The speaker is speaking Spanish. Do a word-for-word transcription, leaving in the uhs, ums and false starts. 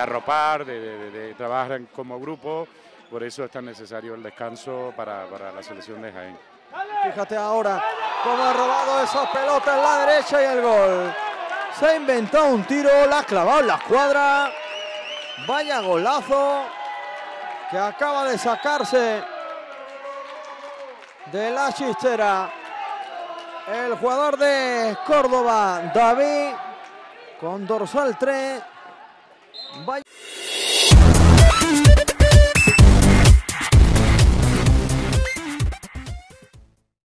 arropar, de, de, de trabajar como grupo. Por eso es tan necesario el descanso para, para la selección de Jaén. Fíjate ahora cómo ha robado esa pelota en la derecha y el gol. Se ha inventado un tiro, la ha clavado en la escuadra. Vaya golazo que acaba de sacarse de la chistera el jugador de Córdoba, David, con dorsal tres. Vaya...